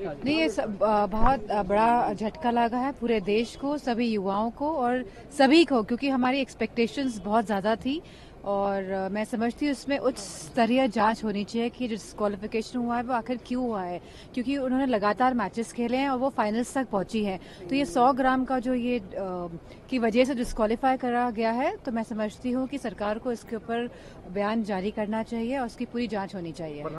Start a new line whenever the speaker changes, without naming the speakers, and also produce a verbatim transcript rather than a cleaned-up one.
नहीं, ये सब, आ, बहुत आ, बड़ा झटका लगा है पूरे देश को, सभी युवाओं को और सभी को, क्योंकि हमारी एक्सपेक्टेशंस बहुत ज्यादा थी और आ, मैं समझती हूँ इसमें उच्च स्तरीय जांच होनी चाहिए कि जो डिस्क्वालिफिकेशन हुआ है वो आखिर क्यों हुआ है, क्योंकि उन्होंने लगातार मैचेस खेले हैं और वो फाइनल्स तक पहुंची है। तो ये सौ ग्राम का जो ये आ, की वजह से डिस्क्वालीफाई करा गया है, तो मैं समझती हूँ कि सरकार को इसके ऊपर बयान जारी करना चाहिए और उसकी पूरी जांच होनी चाहिए।